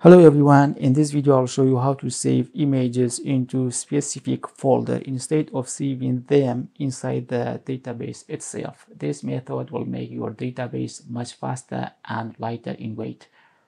Hello everyone, in this video I'll show you how to save images into specific folder instead of saving them inside the database itself. This method will make your database much faster and lighter in weight.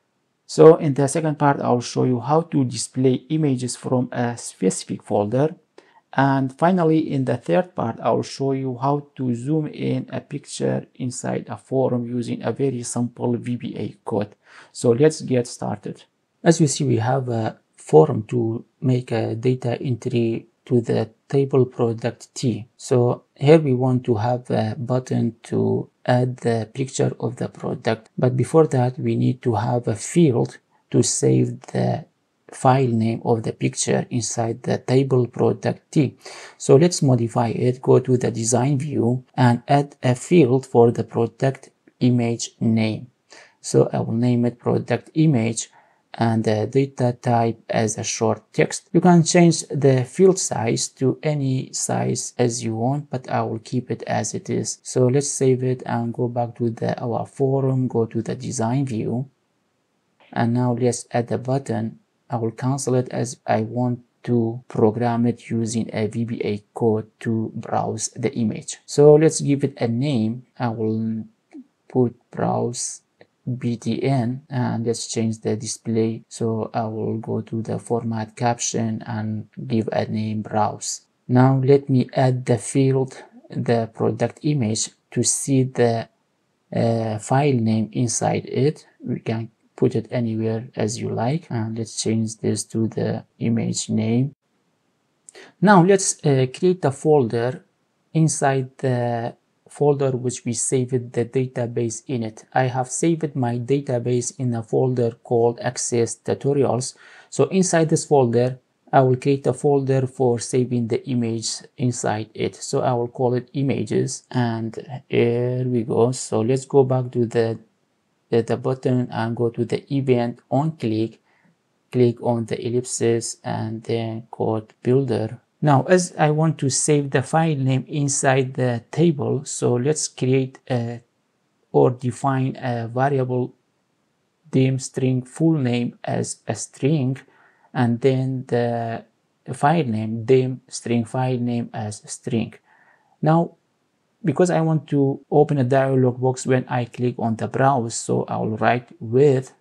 So in the second part I'll show you how to display images from a specific folder. And finally, in the third part, I'll show you how to zoom in a picture inside a forum using a very simple VBA code. So let's get started. As you see, we have a form to make a data entry to the table product T. So here we want to have a button to add the picture of the product. But before that, we need to have a field to save the file name of the picture inside the table product T. So let's modify it. Go to the design view and add a field for the product image name. So I will name it product image and the data type as a short text. You can change the field size to any size as you want, but I will keep it as it is. So let's save it and go back to our forum, go to the design view. And now let's add a button. I will cancel it as I want to program it using a VBA code to browse the image. So let's give it a name. I will put browse BTN and let's change the display. So I will go to the format caption and give a name browse. Now let me add the field, the product image, to see the file name inside it. We can put it anywhere as you like, and let's change this to the image name. Now let's create a folder inside the folder which we saved the database in it. I have saved my database in a folder called Access Tutorials. So inside this folder, I will create a folder for saving the image inside it. So I will call it images, and here we go. So let's go back to the button and go to the event on click on the ellipsis and then code builder. Now, as I want to save the file name inside the table, so let's create or define a variable dim string full name as a string, and then the file name dim string file name as a string. Now, because I want to open a dialog box when I click on the browse, so I will write with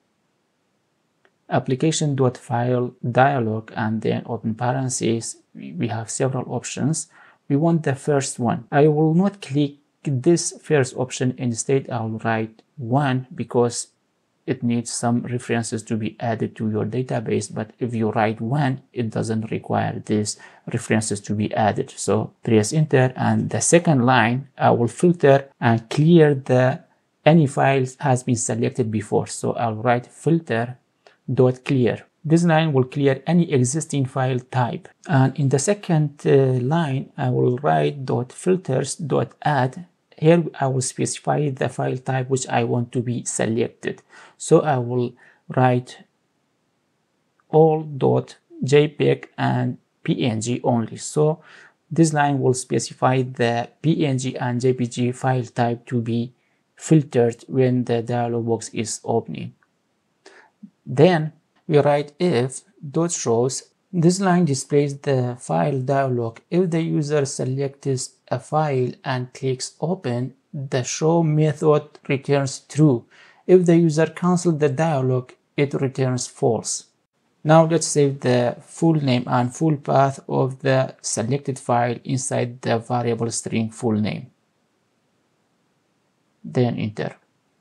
application.file dialog and then open parentheses. We have several options. We want the first one. I will not click this first option. Instead, I will write 1 because it needs some references to be added to your database. But if you write 1, it doesn't require these references to be added. So press enter, and the second line, I will filter and clear any files has been selected before. So I'll write filter.clear. This line will clear any existing file type. And in the second line, I will write .filters.add. Here I will specify the file type which I want to be selected. So I will write all.jpg and png only. So this line will specify the png and jpg file type to be filtered when the dialog box is opening. Then we write if .shows. This line displays the file dialog. If the user selects a file and clicks open, the show method returns true. If the user cancels the dialog, it returns false. Now let's save the full name and full path of the selected file inside the variable string full name. Then enter.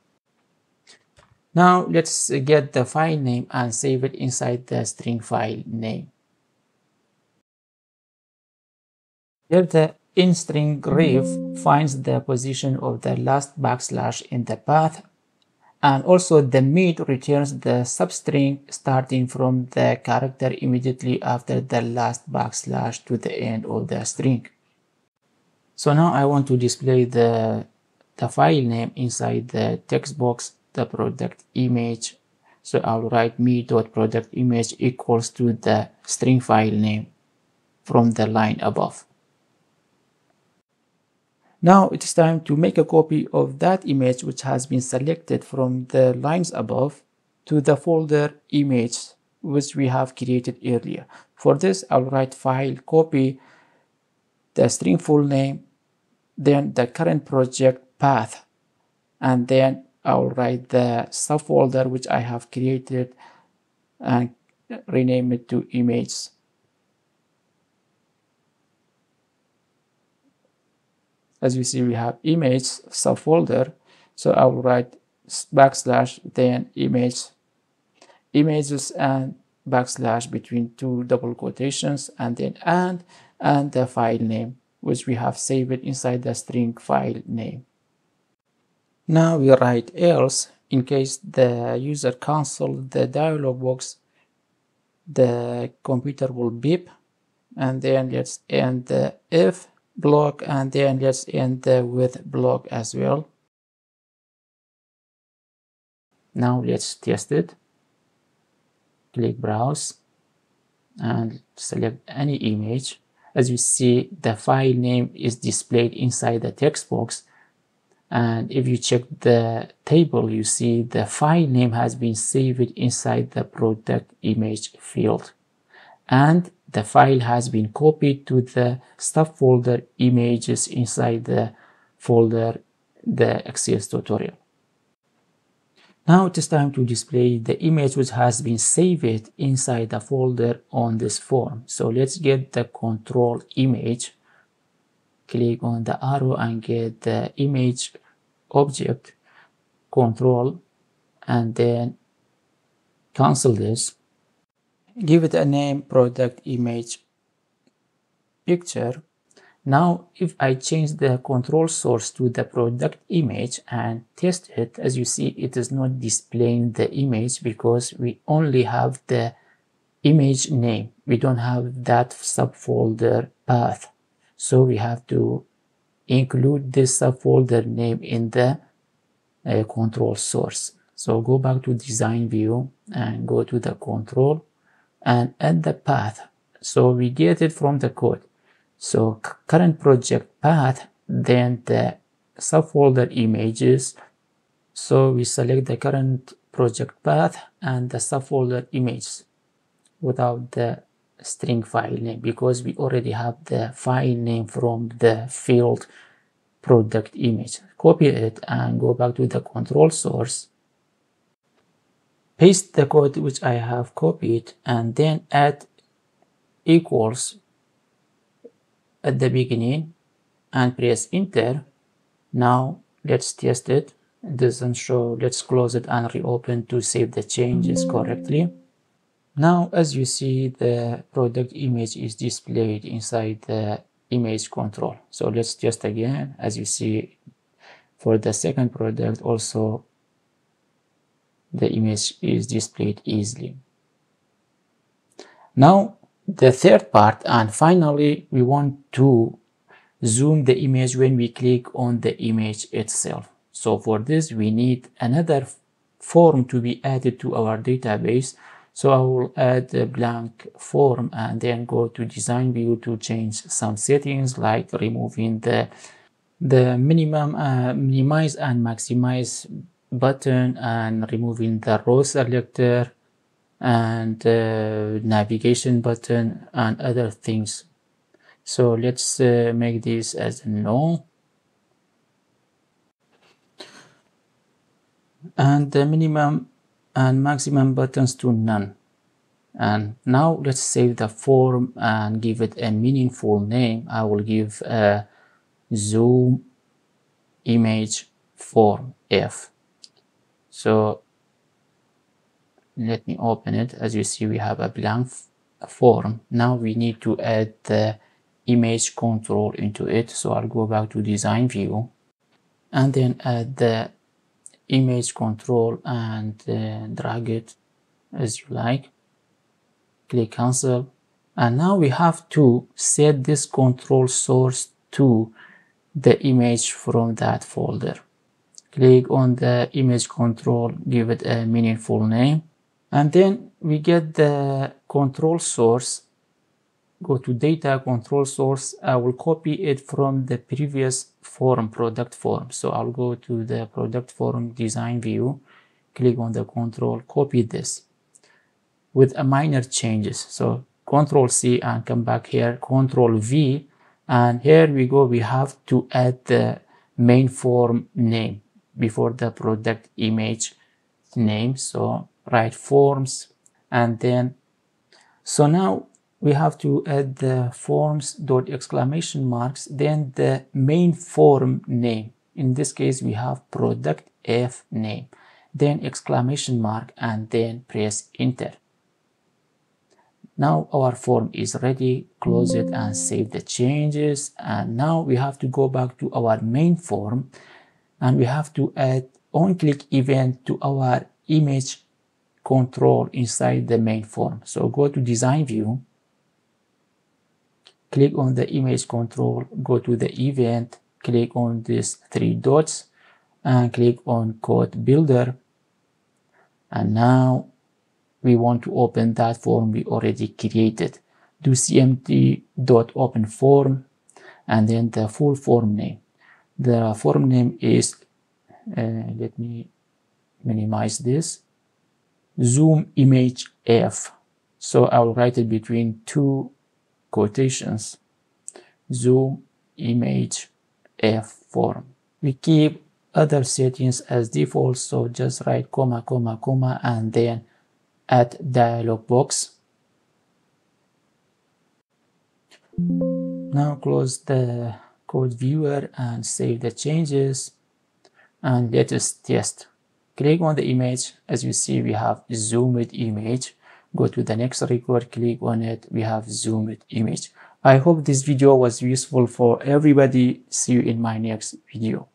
Now let's get the file name and save it inside the string file name. Here the in-string ref finds the position of the last backslash in the path, and also the mid returns the substring starting from the character immediately after the last backslash to the end of the string. So now I want to display the file name inside the text box, the product image. So I'll write me.product image equals to the string file name from the line above. Now it's time to make a copy of that image which has been selected from the lines above. to the folder image which we have created earlier. For this, I'll write file, copy the string full name, then the current project path, and then I'll write the subfolder which I have created and rename it to image. As you see, we have image subfolder, so I will write backslash, then images and backslash between two double quotations, and then and the file name which we have saved inside the string file name. Now we write else in case the user cancels the dialog box, the computer will beep, and then let's end the if block, and then let's end the with block as well. Now let's test it. Click browse and select any image. As you see, the file name is displayed inside the text box, and if you check the table, you see the file name has been saved inside the product image field, and the file has been copied to the subfolder images inside the folder the XCS tutorial. Now it is time to display the image which has been saved inside the folder on this form. So let's get the control image. Click on the arrow and get the image object control, and then cancel this. Give it a name, product image picture. Now if I change the control source to the product image and test it, as you see, it is not displaying the image because we only have the image name. We don't have that subfolder path. So we have to include this subfolder name in the control source. So go back to design view and go to the control and add the path. So we get it from the code. So current project path, then the subfolder images. So we select the current project path and the subfolder images without the string file name because we already have the file name from the field product image. Copy it and go back to the control source. Paste the code which I have copied and then add equals at the beginning and press enter. Now let's test it. It doesn't show. Let's close it and reopen to save the changes correctly. Now as you see, the product image is displayed inside the image control. So let's test again. As you see, for the second product also the image is displayed easily. Now the third part, and finally we want to zoom the image when we click on the image itself. So for this we need another form to be added to our database. So I will add a blank form and then go to design view to change some settings like removing the minimize and maximize button and removing the row selector and navigation button and other things. So let's make this as no, and the minimum and maximum buttons to none. And now let's save the form and give it a meaningful name. I will give a zoom image form F. So let me open it. As you see, we have a blank form. Now we need to add the image control into it. So I'll go back to design view and then add the image control and drag it as you like. Click cancel. And now we have to set this control source to the image from that folder. Click on the image control, give it a meaningful name, and then we get the control source. Go to data control source. I will copy it from the previous form, product form. So I'll go to the product form design view, click on the control, copy this with a minor changes. So Control C and come back here, Control V, and here we go. We have to add the main form name before the product image name. So write forms, and then so now we have to add the forms dot exclamation marks, then the main form name. In this case, we have product F name, then exclamation mark, and then press enter. Now our form is ready. Close it and save the changes. And now we have to go back to our main form, and we have to add on-click event to our image control inside the main form. So go to design view, click on the image control, go to the event, click on these three dots and click on code builder. And now we want to open that form we already created. Do cmd.open form and then the full form name. The form name is, let me minimize this, Zoom image F. So I will write it between two quotations, Zoom image F form. We keep other settings as default, so just write comma, comma, comma, and then add dialog box. Now close the code viewer and save the changes, and let us test. Click on the image. As you see, we have zoomed image. Go to the next record, click on it, we have zoomed image. I hope this video was useful for everybody. See you in my next video.